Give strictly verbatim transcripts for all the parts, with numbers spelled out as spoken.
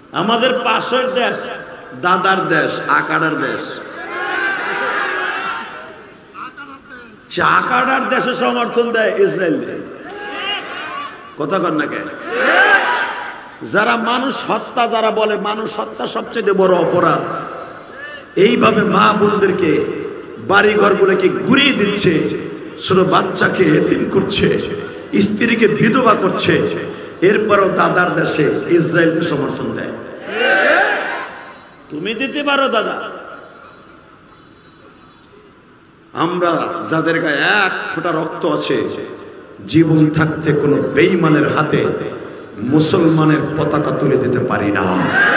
আমাদের পাশের দেশ দাদার দেশ, আকাড়ার দেশ। সে আকাড়ার দেশে সমর্থন দেয় ইসরায়েল। কথা কন না কে? যারা মানুষ হত্যা, যারা বলে মানুষ হত্যা সবচেয়ে বড় অপরাধ, এইভাবে মা বোনদেরকে বাড়ি ঘরগুলোকে ঘুরিয়ে দিচ্ছে, ছোট বাচ্চাকে এতিম করছে, স্ত্রীকে বিধবা করছে, এরপরও দাদার দেশে ইসরায়েলকে সমর্থন দেয়। তুমি দিতে পারো দাদা, আমরা যাদের গায়ে এক ফোঁটা রক্ত আছে, জীবন থাকতে কোন বেঈমানের হাতে মুসলমানের পতাকা তুলে দিতে পারি না।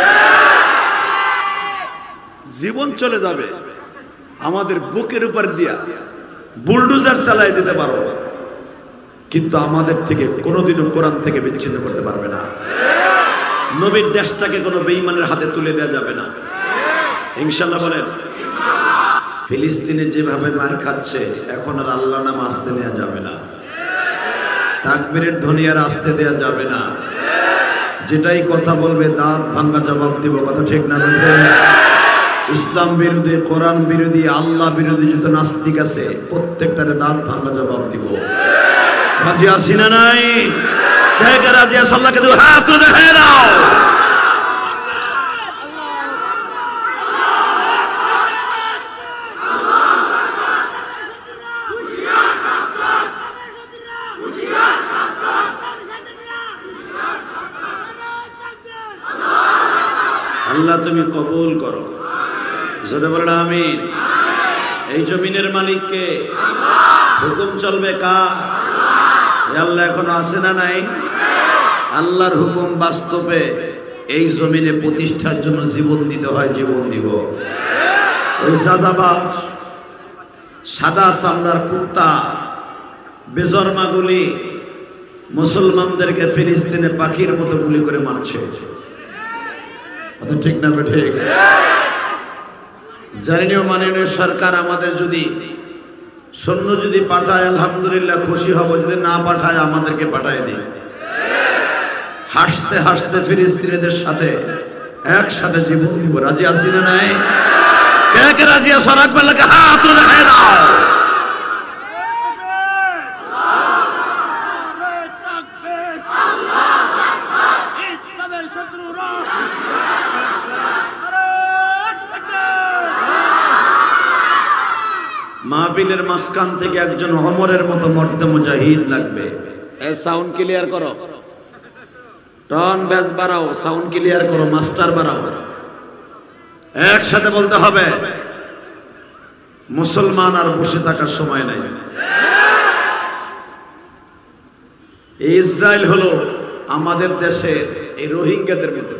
জীবন চলে যাবে, আমাদের বুকের উপর দিয়া বুলডোজার চালাই দিতে পারো, কিন্তু আমাদের থেকে কোনোদিনও কোরআন থেকে বিচ্ছিন্ন করতে পারবে না। নবীর দেশটাকে কোনো বেঈমানের হাতে তুলে দেওয়া যাবে না, ইনশাআল্লাহ বলেন। ফিলিস্তিনে যেভাবে মার খাচ্ছে, এখন আর আল্লাহ নাম আসতে দেওয়া যাবে না, তাকবীরের ধ্বনি আর আসতে দেওয়া যাবে না। যেটাই কথা বলবে দাঁত ভাঙ্গা জবাব দিব, কথা ঠিক না? ইসলাম বিরোধী, কোরআন বিরোধী, আল্লাহ বিরোধী যত নাস্তিক আছে প্রত্যেকটারে দাঁত ভাঙ্গা জবাব দিব। রাজি আছি না নাই? রাজি আছি? আল্লাহকে দুই হাত দেখায় দাও। আল্লাহ তুমি কবুল করো, জোরে বলেন আমিন। এই জমিনের মালিককে, হুকুম চলবে কার? আল্লাহ এখনো আছে না নাই? আল্লাহর হুকুম বাস্তবে এই জমিনে প্রতিষ্ঠার জন্য জীবন দিতে হয়, জীবন দিব। ওই সাদাবাজ, সাদা চামড়ার কুত্তা, বেজরমাগুলি মুসলমানদেরকে ফিলিস্তিনে পাখির মতো গুলি করে মারছে, ঠিক না? ঠিক জানিও মাননীয় সরকার আমাদের যদি সৈন্য যদি পাঠায় আলহামদুলিল্লাহ খুশি হব, যদি না পাঠায় আমাদেরকে পাঠায় দিই। হাসতে হাসতে ফিলিস্তিনিদের সাথে একসাথে জীবন দিব। রাজি আছি না নাই? কে কে রাজি আছো? রাখবেলাকে হাত দেখায় দাও। মাহফিলের মাঝখান থেকে একজন ওমরের মতো মর্দে মুজাহিদ লাগবে। এই সাউন্ড ক্লিয়ার করো, টন বেস বাড়াও, সাউন্ড ক্লিয়ার করো, মাস্টার বাড়াও। একসাথে বলতে হবে, মুসলমান আর বসে থাকার সময় নাই। ইসরায়েল হলো আমাদের দেশের এই রোহিঙ্গাদের মতো।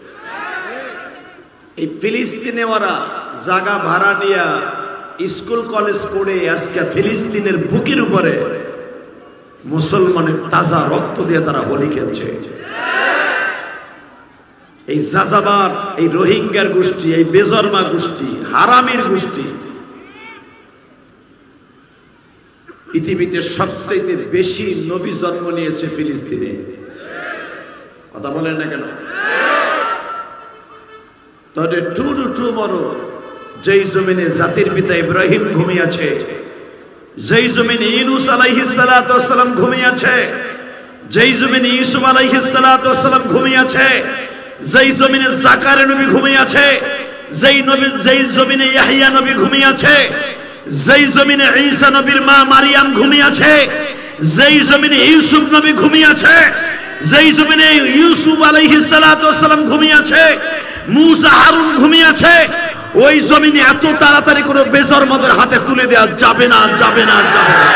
এই ফিলিস্তিনে ওরা জায়গা ভাড়া নিয়ে স্কুল কলেজ করে আজকে ফিলিস্তিনের বুকের উপরে মুসলমানের তাজা রক্ত দিয়ে তারা হোলি খেলছে। এই যাযাবাদ, এই রোহিঙ্গার গোষ্ঠী, এই বেজরমা গোষ্ঠী, হারামির গোষ্ঠী পৃথিবীতে সবচেয়ে বেশি নবী জন্ম নিয়েছে ফিলিস্তিনে। কথা বলেন না কেন? তবে টু টু টু মরো, যেই জমিনে জাতির পিতা ইব্রাহিম ঘুমিয়েছে, যেই জমিনে ইউনূস আলাইহিস সালাতু ওয়াস সালাম ঘুমিয়েছে, যেই জমিনে ইউসুফ আলাইহিস সালাতু ওয়াস সালাম ঘুমিয়েছে, যেই জমিনে জাকারিয়া নবী ঘুমিয়েছে, যেই নবী যেই জমিনে ইয়াহইয়া নবী ঘুমিয়েছে, যেই জমিনে ঈসা নবীর মা মারিয়াম ঘুমিয়েছে, যেই জমিনে ইউসুফ নবী ঘুমিয়েছে, যেই জমিনে ইউসুফ আলাইহিস সালাতু ওয়াস সালাম ঘুমিয়েছে, মুসা হারুন ঘুমিয়েছে, ওই জমিনে এত তাড়াতাড়ি কোনো বেজরমাদের হাতে তুলে দেওয়া যাবে না, যাবে না, যাবে না।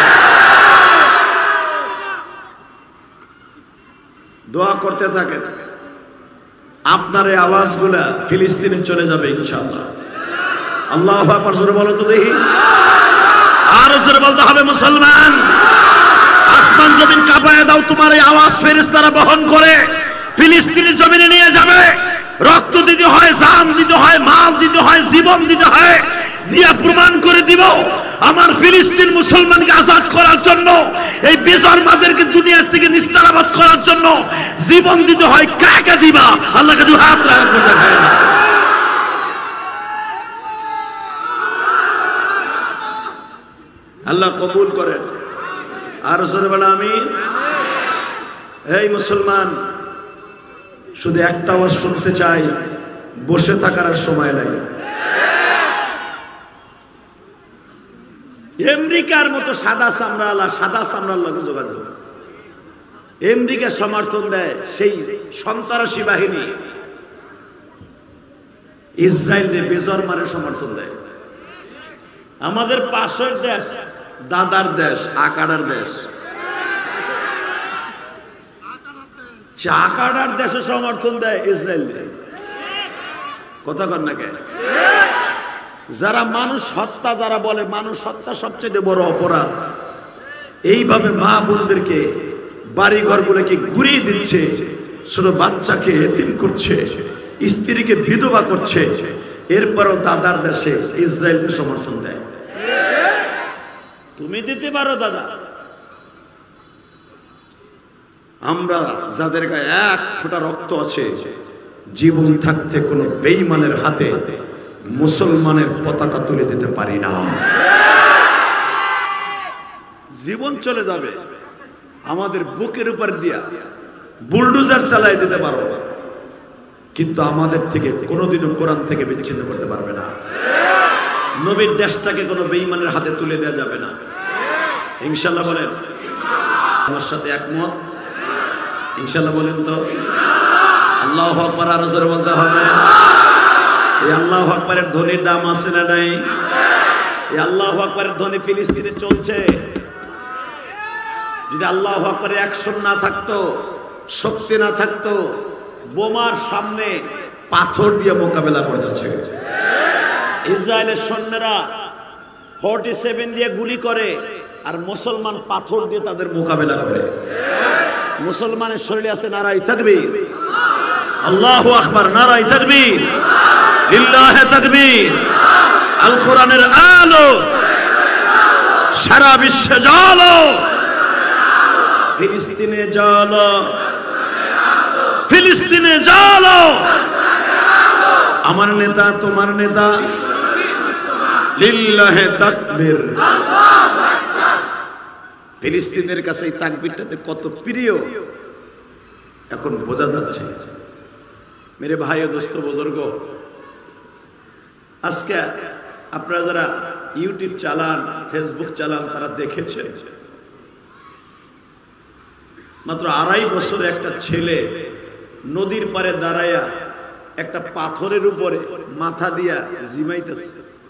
দোয়া করতে থাকে, আপনার এই আওয়াজগুলা ফিলিস্তিনে চলে যাবে ইনশাআল্লাহ। আল্লাহু আকবার জোরে বলো তো দেখি, আর জোরে বলতে হবে মুসলমান। আসমান জমিন কাঁপায় দাও, তোমার এই আওয়াজ ফেরেশতারা বহন করে ফিলিস্তিনের জমিনে নিয়ে যাবে। রক্ত দিতে হয়, জান দিতে হয়, মাল দিতে হয়, জীবন দিতে হয়, দিয়া প্রমাণ করে দিব আমার ফিলিস্তিন মুসলমানকে আজাদ করার জন্য, এই বেজরমাদেরকে দুনিয়া থেকে নিস্তারাবাদ করার জন্য জীবন দিতে হয়। কাকে দিবা? আল্লাহকে দুই হাত রাখ। আর জোরে বলো আমিন। এই মুসলমান, শুধু একটা আওয়াজ শুনতে চাই, বসে থাকার আর সময় নাই। আমেরিকার মতো সাদা চামড়াওয়ালা সাদা চামড়ার লোক যোগাযোগ, আমেরিকা সমর্থন দেয় সেই সন্ত্রাসী বাহিনী, ইসরায়েলের বেজরমারে সমর্থন দেয়। আমাদের পাশের দেশ, দাদার দেশ, আকাড়ার দেশ, সে আকাড়ার দেশে সমর্থন দেয় ইসরায়েল। কথা কন না কে? যারা মানুষ হত্যা, যারা বলে মানুষ হত্যা সবচেয়ে বড় অপরাধ, এইভাবে মা বোনদেরকে বাড়ি ঘরগুলোকে ঘুরিয়ে দিচ্ছে, ছোট বাচ্চাকে এতিম করছে, স্ত্রীকে বিধবা করছে, এরপরও দাদার দেশে ইসরায়েলকে সমর্থন দেয়। তুমি দিতে পারো দাদা, আমরা যাদের গায়ে এক ফোঁটা রক্ত আছে, জীবন থাকতে কোনো বেঈমানের হাতে মুসলমানের পতাকা তুলে দিতে পারি না। জীবন চলে যাবে, আমাদের বুকের উপর দিয়া বুলডোজার চালাই দিতে পারো, কিন্তু আমাদের থেকে কোনোদিনও কোরআন থেকে বিচ্ছিন্ন করতে পারবে না। নবীর দেশটাকে কোনো বেঈমানের হাতে তুলে দেওয়া যাবে না। ইনশাআল্লাহ বলেন, আমার সাথে একমত? ইনশাআল্লাহ বলেন তো। আল্লাহু আকবার, আরো জোরে বলতে হবে। এই আল্লাহু আকবারের ধ্বনির দাম আছে না নাই? এই আল্লাহু আকবারের ধ্বনি ফিলিস্তিনে চলছে। যদি আল্লাহু আকবারের অ্যাকশন না থাকতো, শক্তি না থাকতো, বোমার সামনে পাথর দিয়ে মোকাবেলা করে যাচ্ছে। ইসরায়েলের সৈন্যরা ফর্টি সেভেন দিয়ে গুলি করে, আর মুসলমান পাথর দিয়ে তাদের মোকাবেলা করে। মুসলমানের শরীরে আছে নারায়ে তাকবীর, আল্লাহু আকবার, নারায়ে তাকবীর, লিল্লাহি তাকবীর। আল কোরআনের আলো সারা বিশ্বে জ্বালো, ফিলিস্তিনে জ্বালো, ফিলিস্তিনে জ্বালো। আমার নেতা, তোমার নেতা, লিল্লাহি তাকবীর। ফিলিস্তিনের কাছে এই তাকবীরটাতে কত প্রিয় এখন বোঝা যাচ্ছে। মেরে ভাই ও দোস্ত বুজুর্গ, আজকে আপনারা যারা ইউটিউব চালান, ফেসবুক চালান, তারা দেখেছেন মাত্র আড়াই বছরে একটা ছেলে নদীর পারে দাঁড়ায়া একটা পাথরের উপরে মাথা দিয়া জিমাইতেছে।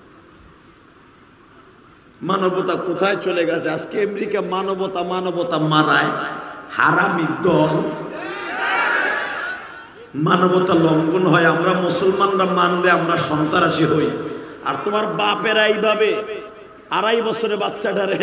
মানবতা কোথায় চলে গেছে? আজকে আমেরিকা মানবতা মানবতা মারায়, হারামি দল। মানবতা লঙ্ঘন হয়, আমরা মুসলমানরা মানলে আমরা সন্ত্রাসী হই। আর তোমার বাপেরা এইভাবে আড়াই বছরে বাচ্চাটারে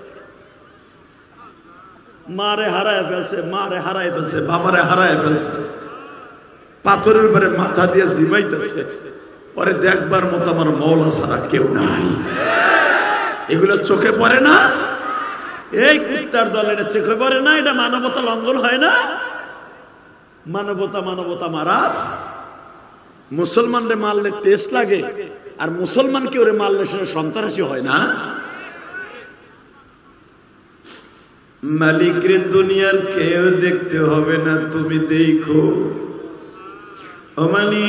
মারে হারায় ফেলছে, মারে হারায় ফেলছে, বাবারে হারায় ফেলছে, পাথরের উপরে মাথা দিয়ে জিমাইতেছে। পরে দেখবার মতো আমার মওলা ছাড়া কেউ নাই। এগুলো চোখে পড়ে না? এই কুত্তার দল এটা চোখে পড়ে না? এটা মানবতা লঙ্ঘন হয় না? মানবতা মানবতা মারাস। মুসলমানরে মারলে টেস্ট লাগে, আর মুসলমানকে ওরে মারলে সেটা সন্ত্রাসী হয় না? মালিকের দুনিয়ার কেউ দেখতে হবে না, তুমি দেখো। ও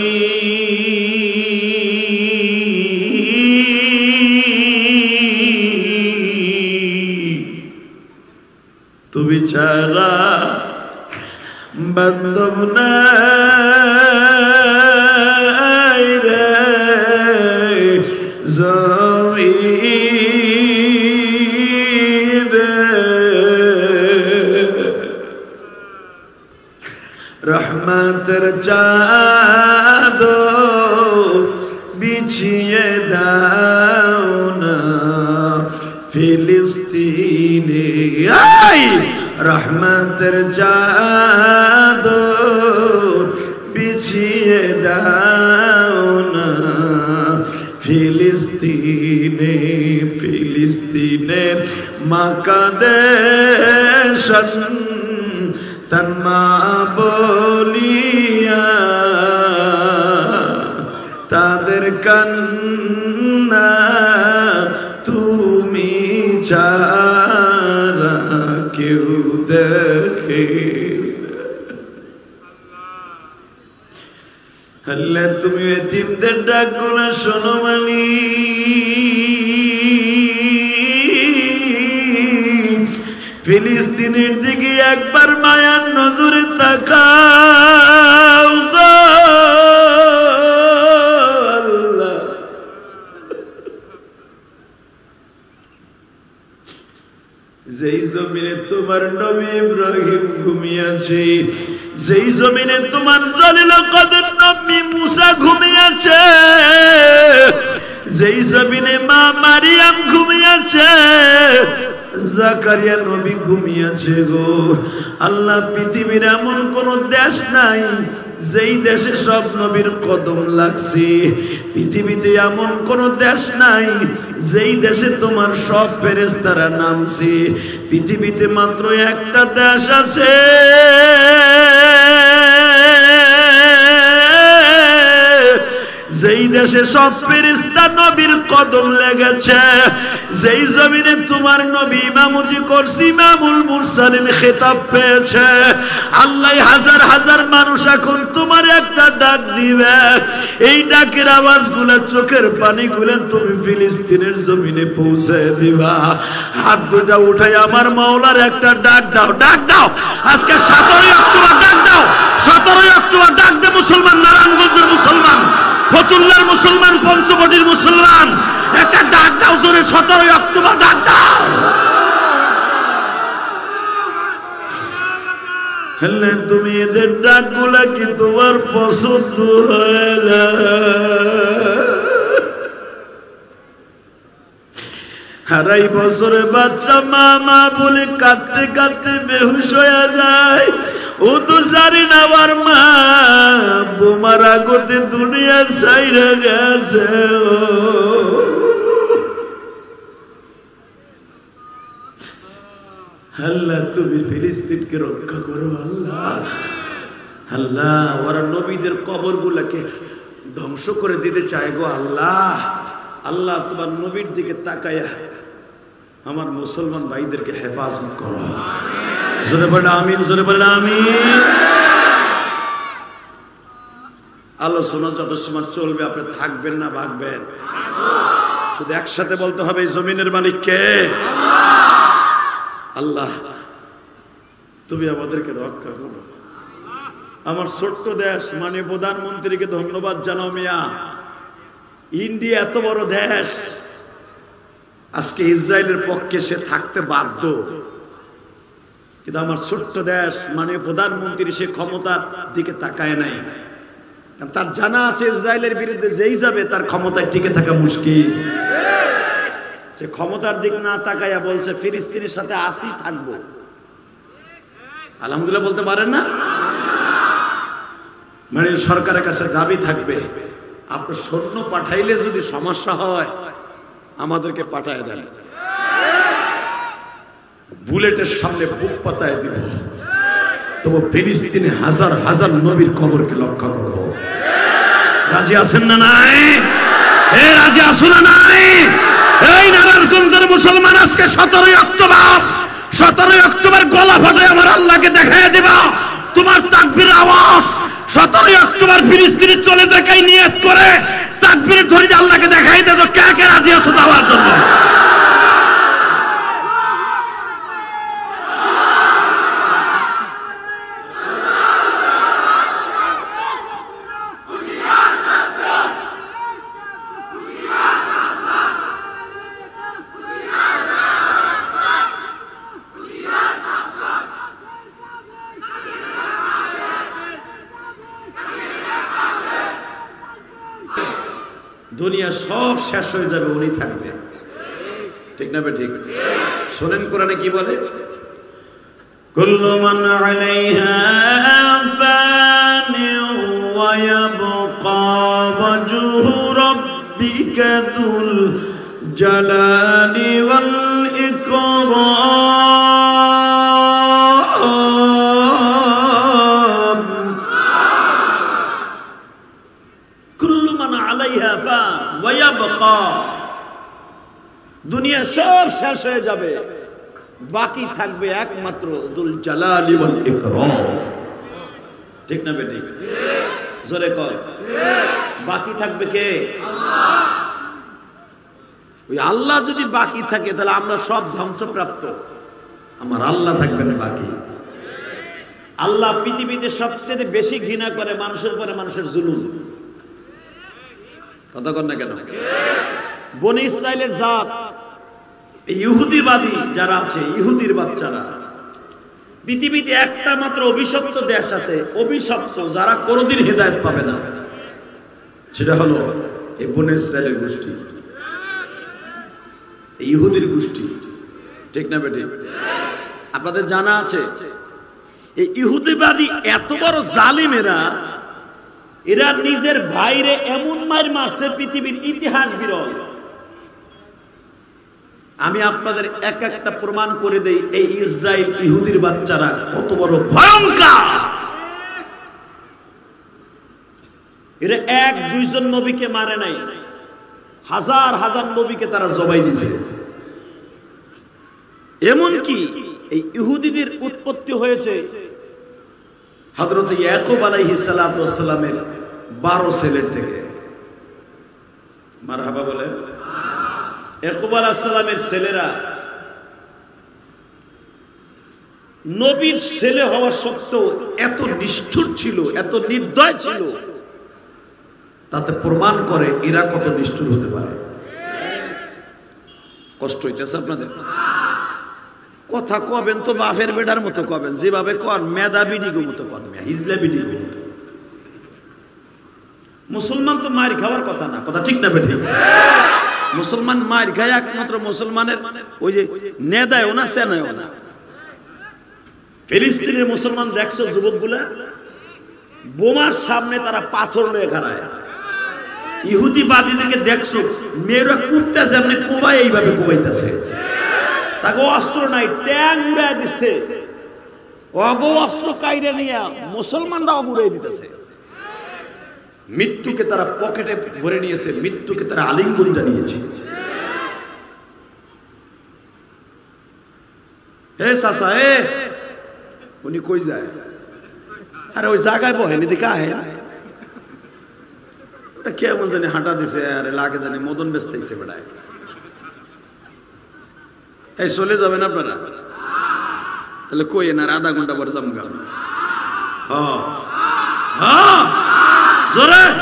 মালিক, তুমি ছাড়া বান্ধব নাই রে জমিন রে। রহমতের চাদর বিছিয়ে দাও না ফিলিস্তিনে। রহমতের চাদর বিছিয়ে দাও না ফিলিস্তিনে। ফিলিস্তিনে মাকাদেশন তন্মা বলিয়া তাদের কান্না তুমি ছাড়া আল্লাহ তুমি এতিমদের ডাকগুলো শোনো মালিক, ফিলিস্তিনের দিকে একবার মায়ার নজরে তাকাও গো আল্লাহ। যেই জমিনে তোমার নবী ইব্রাহিম ঘুমিয়েছে, যেই জমিনে তোমার জলিল কদর নবী মুসা ঘুমিয়েছে, যেই জমিনে মা মারিয়াম ঘুমিয়েছে, জাকারিয়া নবী ঘুমিয়েছে গো আল্লাহ। পৃথিবীর এমন কোন দেশ নাই যেই দেশে সব নবীর কদম লাগছে, পৃথিবীতে এমন কোন দেশ নাই যেই দেশে তোমার সব ফেরেশতারা নামছে। পৃথিবীতে মাত্র একটা দেশ আছে যেই দেশে সব ফেরেশতা নবীর কদম লেগেছে, যেই জমিনে তোমার নবী ইমামতি করছে, ইমামুল মুরসালিন খেতাব পেয়েছে। আল্লাহ হাজার হাজার মানুষ এখন তোমার একটা ডাক দিবে, এই ডাকের আওয়াজগুলো চোখের পানিগুলো তুমি ফিলিস্তিনের জমিনে পৌঁছে দিবা। হাত দুটা উঠাই আমার মাওলার একটা ডাক দাও, ডাক দাও। আজকে সতেরোই অক্টোবর ডাক দাও, সতেরোই অক্টোবর ডাক দে মুসলমান, নারায়ণগঞ্জের মুসলমান, ফতুল্লার মুসলমান, পঞ্চবটির মুসলমান, একটা ডাক দাও জোরে, সতেরোই অক্টোবর ডাক দাও। হলে তুমি এদের ডাক গুলা কি তোমার পছন্দ হয় না? আড়াই বছরে বাচ্চা মা মা বলে কাঁদতে কাঁদতে বেহুশ হয়ে যায়। ও তো জানি না আমার মা বোমার আগতে দুনিয়ার ছাইরা গেছে। আল্লাহ তুমি ফিলিস্তিনকে রক্ষা করো আল্লাহ। আল্লাহ ওরা নবীদের কবর গুলাকে ধ্বংস করে দিতে চায় গো আল্লাহ। আল্লাহ তোমার নবীর দিকে তাকায়া আমার মুসলমান ভাইদেরকে হেফাজত করো। জোরে বলে আমিন, জোরে বলে আমিন। আলোচনা যত সময় চলবে আপনি থাকবেন না ভাগবেন? শুধু একসাথে বলতে হবে এই জমিনের মালিক কে? আল্লাহ তুমি আমাদেরকে রক্ষা করো। আমার ছোট্ট দেশ মানে প্রধানমন্ত্রীকে ধন্যবাদ জানাও মিয়া। ইন্ডিয়া এত বড় দেশ, আজকে ইসরায়েলের পক্ষে সে থাকতে বাধ্য, কিন্তু আমার ছোট্ট দেশ মানে প্রধানমন্ত্রী সে ক্ষমতার দিকে তাকায় নাই। তার জানা আছে ইসরায়েলের বিরুদ্ধে যেই যাবে তার ক্ষমতায় টিকে থাকা মুশকিল। সে ক্ষমতার দিক না তাকাইয়া বলছে ফিলিস্তিনের সাথে আসি থাকবো। আলহামদুলিল্লাহ বলতে পারেন না? মানে সরকারের কাছে দাবি থাকবে আপনার সৈন্য পাঠাইলে যদি সমস্যা হয় আমাদেরকে পাঠায় দেন, বুলেটের সামনে বুক পাতায় দিব, তবু ফিলিস্তিনে হাজার হাজার নবীর কবরকে লক্ষ্য করব। রাজি আছেন না নাই? এ রাজি আসুন না নাই? এই নারায়ণগঞ্জের মুসলমান আজকে সতেরোই অক্টোবর, সতেরোই অক্টোবর গলা ফাটায় আমার আল্লাহকে দেখাই দিবা তোমার তাকবীর আওয়াজ। সতেরোই অক্টোবর ফিলিস্তিনে চলে দেখাই নিয়ত করে তাকবীর ধরে আল্লাহকে দেখাই দেব কে কে রাজি আছো দেওয়ার জন্য। দুনিয়া সব শেষ হয়ে যাবে, উনি থাকবে। ঠিক না ঠিক? শোনেন কোরআনে কি বলে, কুল্লু মান আলাইহা ফানি ওয়া ইয়াবকা ওয়াজহু রাব্বিকা যুল জালালি ওয়াল ইকরাম। কুল্লু মান আলাইহা ফান ওয়া ইয়াবকা, দুনিয়া সব শেষ হয়ে যাবে, বাকি থাকবে একমাত্র দুল জালালি ওয়াল ইকরাম। ঠিক না বেটি? জোরে কর বাকি থাকবে কে? ওই আল্লাহ যদি বাকি থাকে তাহলে আমরা সব ধ্বংসপ্রাপ্ত, আমার আল্লাহ থাকবেন বাকি। আল্লাহ পৃথিবীতে সবচেয়ে বেশি ঘৃণা করে মানুষের পরে মানুষের জুলুম। কথা কর না কেন? বনি ইসরাইলের জাত ইহুদিবাদী যারা আছে, ইহুদির বাচ্চারা, পৃথিবীতে একটা মাত্র অভিশপ্ত দেশ আছে, অভিশপ্ত যারা কোনোদিন হেদায়েত পাবে না, সেটা হলো এই বনি ইসরাইলের গোষ্ঠী, ইহুদির গোষ্ঠী। ঠিক না বেটি? আপনাদের জানা আছে এই ইহুদিবাদী এত বড় জালিমেরা, এরা নিজের ভাইরে এমন মার মারছে পৃথিবীর ইতিহাস বিরল। আমি আপনাদের এক একটা প্রমাণ করে দেই এই ইসরায়েল ইহুদির বাচ্চারা কত বড় ভয়ঙ্কর। এরা এক দুইজন নবীকে মারে নাই, হাজার হাজার নবীকে তারা জবাই দিয়েছে। এমনকি এই ইহুদিদের উৎপত্তি হয়েছে হযরত ইয়াকুব আলাইহিস সালাতু ওয়াস সালামের বারো ছেলের থেকে। মারহাবা বলেন। ইয়াকুব আলাইহিস সালামের ছেলেরা নবীর ছেলে হওয়া সত্ত্বেও এত নিষ্ঠুর ছিল, এত নির্দয় ছিল, তাতে প্রমাণ করে এরা কত নিষ্ঠুর হতে পারে। কষ্ট হইতেছে আপনাদের? কথা কবেন তো বাপের বেটার মতো কবেন, যেভাবে কর মেধা বিডিগো মতো কর, হিজলা বিডিগো মতো। মুসলমান তো মার খাওয়ার কথা না, কথা ঠিক না বেঠিক? মুসলমান মার খায় একমাত্র মুসলমানের ওই যে নেদায়ও না সেনায়ও না। ফিলিস্তিনের মুসলমান দেখছো যুবকগুলা বোমার সামনে তারা পাথর লয়ে খাড়ায়। ইহুদিবাদীদেরকে দেখছো মেয়েরা কুটতেছে, এমনি কোবাই এইভাবে কোবাইতেছে, তাকে অস্ত্র নাই, ট্যাং উড়াই দিচ্ছে, অগ অস্ত্র কাইরে নিয়ে মুসলমানরা উড়াই দিতেছে। মৃত্যুকে তারা পকেটে ভরে নিয়েছে, মৃত্যুকে তারা আলিঙ্গন জানিয়েছে। হে চাচা, এ উনি কই যায়? আরে ওই জায়গায় বহেন, এদিকে আহে। কেমন জানি হাঁটা দিছে, আরে লাগে জানি মদন ব্যস্ত হয়েছে বেড়ায়। এই চলে যাবেন আপনারা? তাহলে কই না আধা ঘন্টা পরে যাম গা। জোরে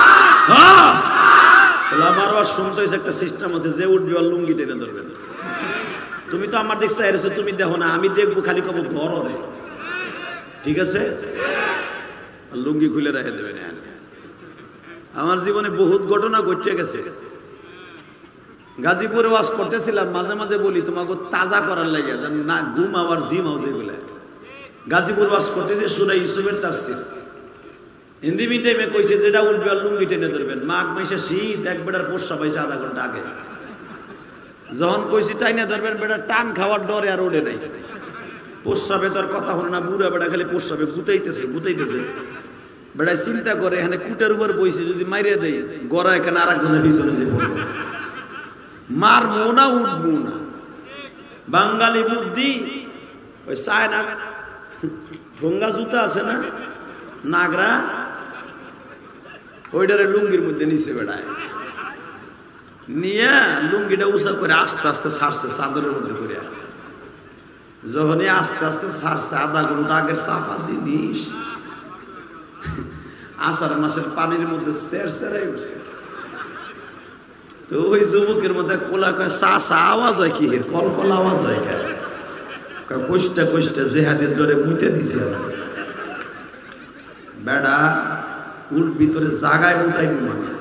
আমার আবার শুনতে হয়েছে একটা সিস্টেম আছে, যে উঠবে আর লুঙ্গি টেনে ধরবেন। তুমি তো আমার দেখছো এসো, তুমি দেখো না, আমি দেখবো খালি কব ঘর রে। ঠিক আছে, লুঙ্গি খুলে রেখে দেবেন। আমার জীবনে বহুত ঘটনা ঘটে গেছে। গাজীপুরে ওয়াজ করতেছিলাম, মাঝে মাঝে বলি তোমাকে তাজা করার লাগে না, ঘুম আবার জিম হাউস বলে। গাজীপুর ওয়াজ করতেছে সূরা ইউসুফের তাফসীর, হিন্দি মিটাইমে কইছে যেটা উঠবে আর লুঙ্গি টেনে ধরবেন। মাঘ মাসে শীত, এক বেটার পোষা পাইছে আধা ঘন্টা আগে। যখন কইছি টাইনে ধরবেন, বেটা টান খাওয়ার ডরে আর ওঠে নাই। পোষাবে তোর কথা হলো না, বুড়া বেটা খালি পোষাবে, গুতাইতেছে গুতাইতেছে। বেটায় চিন্তা করে এখানে কুটের উপর বইছে, যদি মাইরে দেয় গড়া এখানে আর একজনের পিছনে যে পড়বো, মারবো না উঠবো না। বাঙালি বুদ্ধি ওই চায় না, ঠোঙ্গা জুতা আছে না নাগরা, ওইটারে লুঙ্গির মধ্যে নিচে বেড়ায় নিয়ে লুঙ্গিটা উঁচা করে আস্তে আস্তে ছাড়ছে চাদরের মধ্যে করে। যখনই আস্তে আস্তে ছাড়ছে, আধা ঘন্টা আগের চাপা জিনিস আষাঢ় মাসের পানির মধ্যে সের সেরাই উঠছে। তো ওই যুবকের মধ্যে কোলা কয় চা চা আওয়াজ হয় কি, কল কল আওয়াজ হয় কেন? কষ্টা কষ্টা জেহাদের ডরে মুতে দিছে বেড়া, উঠ ভিতরে জাগায় মুতাই মানুষ।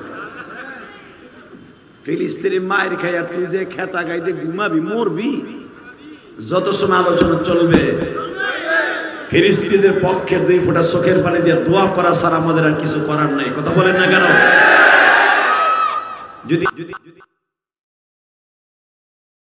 ফিলিস্তিনি মায়ের খাই আর তুই যে খেতা গাইতে ঘুমাবি, মরবি। যত সময় আলোচনা চলবে ফিলিস্তিনিদের পক্ষে দুই ফোঁটা চোখের পানি দিয়ে দোয়া করা ছাড়া আমাদের আর কিছু করার নাই। কথা বলেন না কেন? যদি যদি